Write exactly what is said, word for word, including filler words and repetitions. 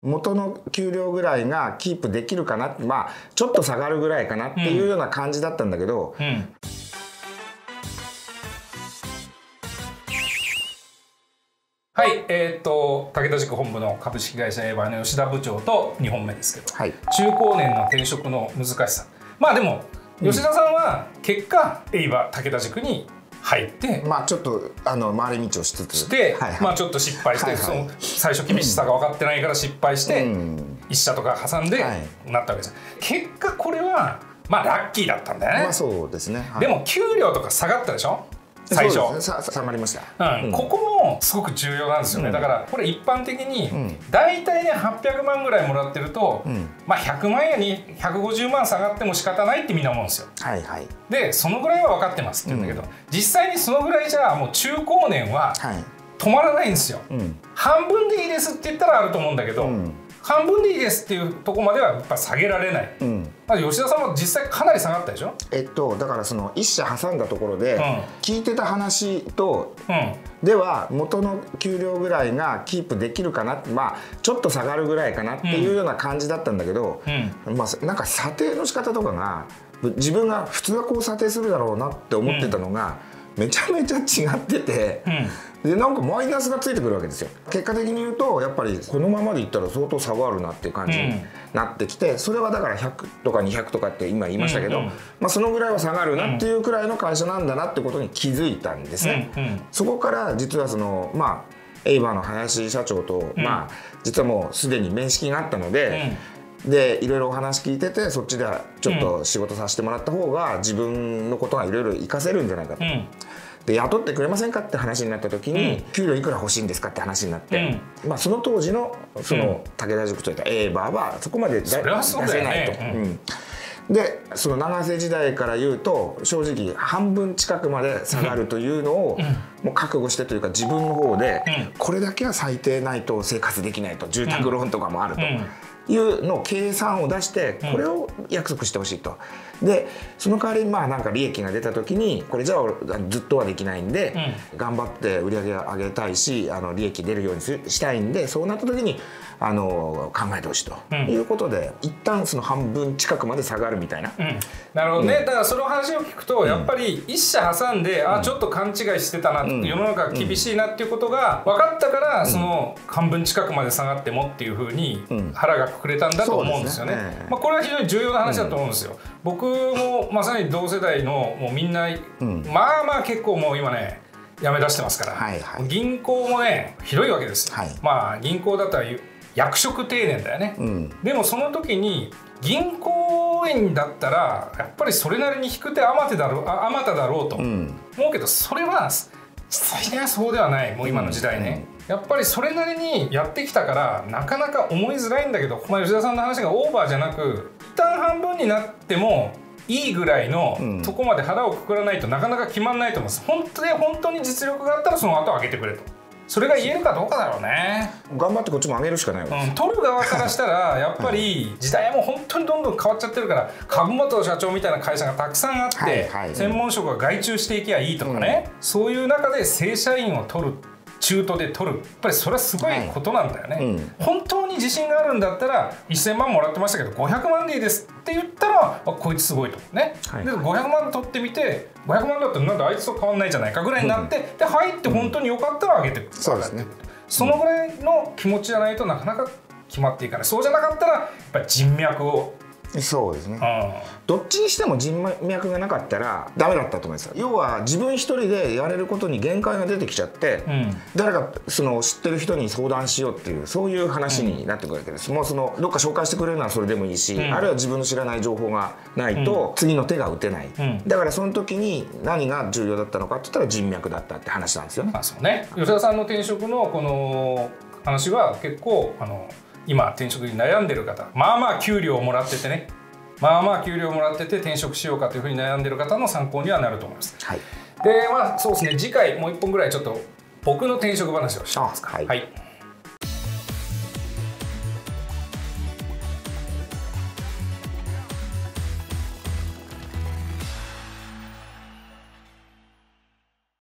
元の給料ぐらいがキープできるかな、まあちょっと下がるぐらいかなっていうような感じだったんだけど、うんうん、 はい、えー、っと武田塾本部の株式会社エーバーの吉田部長とにほんめですけど、はい、中高年の転職の難しさ。まあでも吉田さんは結果、うん、エーバー武田塾に入って、 まあちょっとあの回り道をしつつして、はいはい、まあちょっと失敗して、はいはい、その最初厳しさが分かってないから失敗して、うん、一社とか挟んでなったわけです、はい、結果これはまあラッキーだったんだよね。 まあそうですね、はい、 でも給料とか下がったでしょ最初。 ね、さ下がりました、 うんうん、ここもすごく重要なんですよね、うん、だからこれ一般的に大体ねはっぴゃくまんぐらいもらってると、うん、まあひゃくまんやにひゃくごじゅうまん下がっても仕方ないってみんな思うんですよ。はいはい、でそのぐらいは分かってますって言うんだけど、うん、実際にそのぐらいじゃもう中高年は止まらないんですよ、うん、半分でいいですって言ったらあると思うんだけど、うん、半分でいいですっていうところまではやっぱ下げられない、うん、まあ吉田さんも実際かなり下がったでしょ。 えっとだからその一社挟んだところで、うん、聞いてた話と、うん、では元の給料ぐらいがキープできるかな、まあちょっと下がるぐらいかなっていうような感じだったんだけど、うん、まあなんか査定の仕方とかが自分が普通はこう査定するだろうなって思ってたのが、うん、めちゃめちゃ違ってて、うん、でなんかマイナスがついてくるわけですよ。結果的に言うとやっぱりこのままでいったら相当差があるなっていう感じになってきて、うん、それはだからひゃくとかにひゃくとかって今言いましたけど、うんうん、まあそのぐらいは下がるなっていうくらいの会社なんだなってことに気づいたんですね、うんうん、そこから実はそのまあエイバーの林社長と、うん、まあ実はもうすでに面識があったので、うん、でいろいろお話聞いててそっちではちょっと仕事させてもらった方が自分のことがいろいろ活かせるんじゃないかと。うん、で雇ってくれませんかって話になった時に、うん、給料いくら欲しいんですかって話になって、うん、まあその当時のその武田塾といったエーバーはそこまで出せないと。でその長瀬時代から言うと正直半分近くまで下がるというのをもう覚悟してというか自分の方でこれだけは最低ないと生活できないと、住宅ローンとかもあると。いうの計算を出してこれを約束してほしいと。でその代わりまあなんか利益が出た時にこれじゃあずっとはできないんで、うん、頑張って売り上げ上げたいしあの利益出るようにしたいんでそうなった時にあの考えてほしいということで、うん、一旦その半分近くまで下がるみたいな、うん、 なるほどね、うん、だからその話を聞くと、うん、やっぱり一社挟んで、うん、あちょっと勘違いしてたな、うん、世の中厳しいなっていうことが分かったから、うん、その半分近くまで下がってもっていうふうに腹がくくれたんだと思うんですよね。まあこれは非常に重要な話だと思うんですよ、うん、僕もまさに同世代のもうみんな、うん、まあまあ結構もう今ね辞め出してますから、はいはい、銀行もねひどいわけですよ、はい、まあ銀行だったら役職定年だよね、うん、でもその時に銀行員だったらやっぱりそれなりに引く手あまただろうあまただろうと思うけど、それは実際にはそうではない。もう今の時代ね、うん、やっぱりそれなりにやってきたからなかなか思いづらいんだけど、まあ、吉田さんの話がオーバーじゃなく一旦半分になってもいいぐらいのとこまで腹をくくらないとなかなか決まんないと思います。本当に本当に実力があったらその後上げてくれと。それが言えるかどうかだろうね。 頑張ってこっちも上げるしかないわけです、 うん、取る側からしたらやっぱり時代も本当にどんどん変わっちゃってるから株元社長みたいな会社がたくさんあって、はいはい、専門職が外注していけばいいとかね、うん、そういう中で正社員を取る中途で取るやっぱりそれはすごいことなんだよね、はい、うん、本当に自信があるんだったらせんまんもらってましたけどごひゃくまんでいいですって言ったらこいつすごいとね、はい、でごひゃくまん取ってみてごひゃくまんだったらなんであいつと変わんないじゃないかぐらいになって、うん、で入って本当に良かったら上げてくる、うん、そうですね、そのぐらいの気持ちじゃないとなかなか決まっていかない。そうじゃなかったらやっぱり人脈をそうですね、うん、どっちにしても人脈がなかったらダメだったと思いますよ。要は自分一人でやれることに限界が出てきちゃって、うん、誰かその知ってる人に相談しようっていうそういう話になってくるわけです、うん、もうそのどっか紹介してくれるのはそれでもいいし、うん、あるいは自分の知らない情報がないと次の手が打てない、うん、だからその時に何が重要だったのかって言ったら人脈だったって話なんですよね。 あ、そうね。吉田さんの転職のこの話は結構あの今転職に悩んでる方、まあまあ給料をもらっててねまあまあ給料をもらってて転職しようかというふうに悩んでる方の参考にはなると思います、はい、でまあそうですね、次回もういっぽんぐらいちょっと僕の転職話をしてますか。はい、はい。